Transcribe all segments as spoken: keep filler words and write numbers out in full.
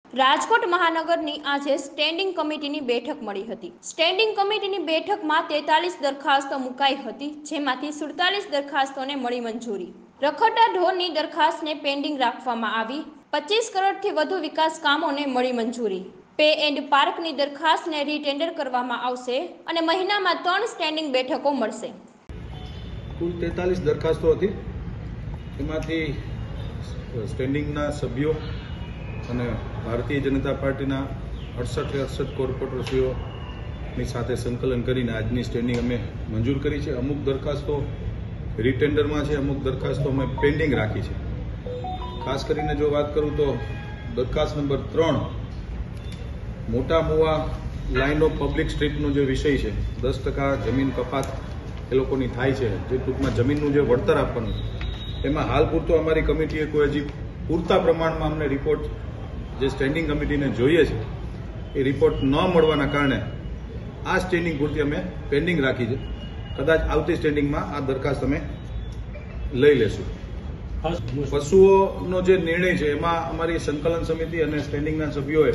રાજકોટ મહાનગરની આજે સ્ટેન્ડિંગ કમિટીની બેઠક મળી હતી। સ્ટેન્ડિંગ કમિટીની બેઠકમાં તેતાલીસ દરખાસ્તો મુકાઈ હતી, જેમાંથી સુડતાલીસ દરખાસ્તોને મળી મંજૂરી। રખડતા ઢોરની દરખાસ્તને પેન્ડિંગ રાખવામાં આવી। પચીસ કરોડથી વધુ વિકાસ કામોને મળી મંજૂરી। પે એન્ડ પાર્કની દરખાસ્તને રીટેન્ડર કરવામાં આવશે અને મહિનામાં ત્રણ સ્ટેન્ડિંગ બેઠકો મળશે। કુલ તેતાલીસ દરખાસ્તો હતી, એમાંથી સ્ટેન્ડિંગના સભ્યો અને ભારતીય જનતા પાર્ટીના અડસઠ અડસઠ કોર્પોરેટરશ્રીઓની સાથે સંકલન કરીને આજની સ્ટેન્ડિંગ અમે મંજૂર કરી છે। અમુક દરખાસ્તો રીટેન્ડરમાં છે, અમુક દરખાસ્તો અમે પેન્ડિંગ રાખી છે। ખાસ કરીને જો વાત કરું તો દરખાસ્ત નંબર ત્રણ Mota Mova line of public સ્ટ્રીટનો જે વિષય છે, દસ ટકા જમીન કપાત એ લોકોની થાય છે, જે ટૂંકમાં જમીનનું જે વળતર આપવાનું, એમાં હાલ પૂરતો અમારી કમિટીએ કોઈ હજી પૂરતા પ્રમાણમાં અમને રિપોર્ટ જે સ્ટેન્ડિંગ કમિટીને જોઈએ છે એ રિપોર્ટ ન મળવાના કારણે આ સ્ટેન્ડિંગ પૂરતી અમે પેન્ડિંગ રાખી છે। કદાચ આવતી સ્ટેન્ડિંગમાં આ દરખાસ્ત અમે લઈ લેશું। પશુઓનો જે નિર્ણય છે એમાં અમારી સંકલન સમિતિ અને સ્ટેન્ડિંગના સભ્યોએ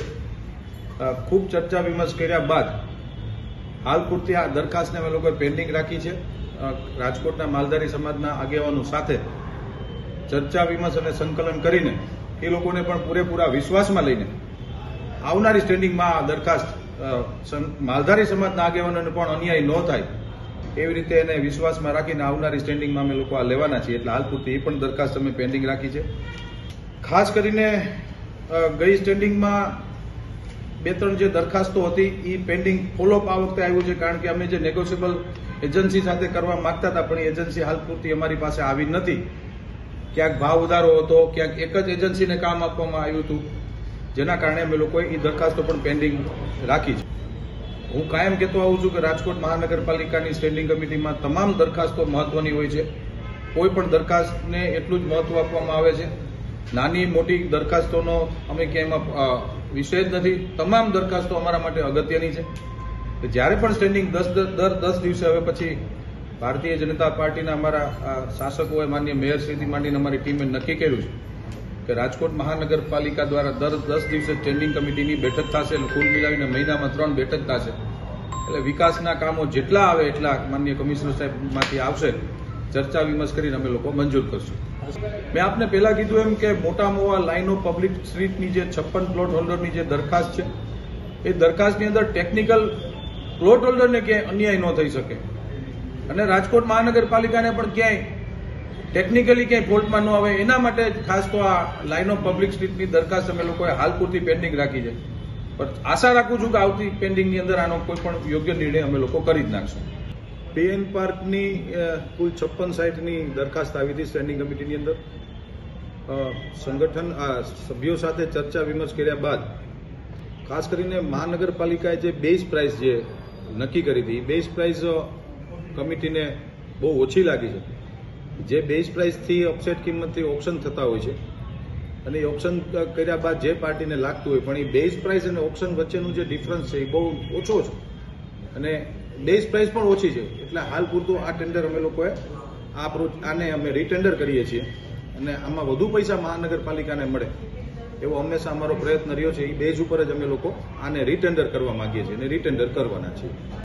ખૂબ ચર્ચા વિમર્શ કર્યા બાદ હાલ પૂરતી આ દરખાસ્તને અમે લોકોએ પેન્ડિંગ રાખી છે। રાજકોટના માલધારી સમાજના આગેવાનો સાથે ચર્ચા વિમર્શ અને સંકલન કરીને એ લોકોને પણ પૂરેપૂરા વિશ્વાસમાં લઈને આવનારી સ્ટેન્ડિંગમાં આ દરખાસ્ત માલધારી સમાજના આગેવાનોને પણ અન્યાય ન થાય એવી રીતે એને વિશ્વાસમાં રાખીને આવનારી સ્ટેન્ડિંગમાં અમે લોકો આ લેવાના છીએ। એટલે હાલ પૂરતી એ પણ દરખાસ્ત અમે પેન્ડિંગ રાખી છે। ખાસ કરીને ગઈ સ્ટેન્ડિંગમાં બે ત્રણ જે દરખાસ્તો હતી એ પેન્ડિંગ ફોલોઅપ આ વખતે આવ્યું છે, કારણ કે અમે જે નેગોશિયેબલ એજન્સી સાથે કરવા માંગતા હતા પણ એ એજન્સી હાલ પૂરતી અમારી પાસે આવી નથી। ક્યાંક ભાવ વધારો હતો, ક્યાંક એક જ એજન્સીને કામ આપવામાં આવ્યું હતું, જેના કારણે અમે લોકોએ એ દરખાસ્તો પણ પેન્ડિંગ રાખી છે। હું કાયમ કહેતો આવું છું કે રાજકોટ મહાનગરપાલિકાની સ્ટેન્ડિંગ કમિટીમાં તમામ દરખાસ્તો મહત્વની હોય છે। કોઈ પણ દરખાસ્તને એટલું જ મહત્વ આપવામાં આવે છે। નાની મોટી દરખાસ્તોનો અમે ક્યાંયમાં વિષય જ નથી, તમામ દરખાસ્તો અમારા માટે અગત્યની છે। જ્યારે પણ સ્ટેન્ડિંગ દસ દર દસ દિવસે હવે પછી ભારતીય જનતા પાર્ટીના અમારા શાસકોએ માન્ય મેયરશ્રીથી માંડીને અમારી ટીમે નક્કી કર્યું છે કે રાજકોટ મહાનગરપાલિકા દ્વારા દર દસ દિવસે સ્ટેન્ડિંગ કમિટીની બેઠક થશે અને કુલ મિલાવીને મહિનામાં ત્રણ બેઠક થશે। એટલે વિકાસના કામો જેટલા આવે એટલા માન્ય કમિશનર સાહેબમાંથી આવશે, ચર્ચા વિમર્શ કરીને અમે લોકો મંજૂર કરશું। મેં આપને પહેલા કીધું એમ કે Mota Mova line of public સ્ટ્રીટની જે છપ્પન પ્લોટ હોલ્ડરની જે દરખાસ્ત છે એ દરખાસ્તની અંદર ટેકનિકલ પ્લોટ હોલ્ડરને ક્યાંય અન્યાય ન થઈ શકે અને રાજકોટ મહાનગરપાલિકાને પણ ક્યાંય ટેકનિકલી ક્યાંય ફોલ્ટમાં ન આવે એના માટે ખાસ તો આ લાઇન ઓફ પબ્લિક સ્ટ્રીટની દરખાસ્ત અમે લોકોએ હાલ પૂરતી પેન્ડિંગ રાખી છે। પણ આશા રાખું છું કે આવતી પેન્ડિંગની અંદર આનો કોઈ પણ યોગ્ય નિર્ણય અમે લોકો કરી જ નાખશું। પે એન્ડ પાર્કની કુલ છપ્પન સાઇટની દરખાસ્ત આવી હતી સ્ટેન્ડિંગ કમિટીની અંદર। સંગઠન સભ્યો સાથે ચર્ચા વિમર્શ કર્યા બાદ ખાસ કરીને મહાનગરપાલિકાએ જે બેઝ પ્રાઇસ જે નક્કી કરી હતી એ બેઝ પ્રાઇસ કમિટીને બહુ ઓછી લાગી છે। જે બેઝ પ્રાઇસથી ઓફસેટ કિંમતથી ઓપ્શન થતા હોય છે અને એ ઓપ્શન કર્યા બાદ જે પાર્ટીને લાગતું હોય પણ એ બેઝ પ્રાઇસ અને ઓપ્શન વચ્ચેનું જે ડિફરન્સ છે એ બહુ ઓછો છે અને બેઝ પ્રાઇસ પણ ઓછી છે। એટલે હાલ પૂરતું આ ટેન્ડર અમે લોકોએ આ આને અમે રીટેન્ડર કરીએ છીએ અને આમાં વધુ પૈસા મહાનગરપાલિકાને મળે એવો હંમેશા અમારો પ્રયત્ન રહ્યો છે। એ બેઝ ઉપર જ અમે લોકો આને રીટેન્ડર કરવા માંગીએ છીએ અને રીટેન્ડર કરવાના છીએ।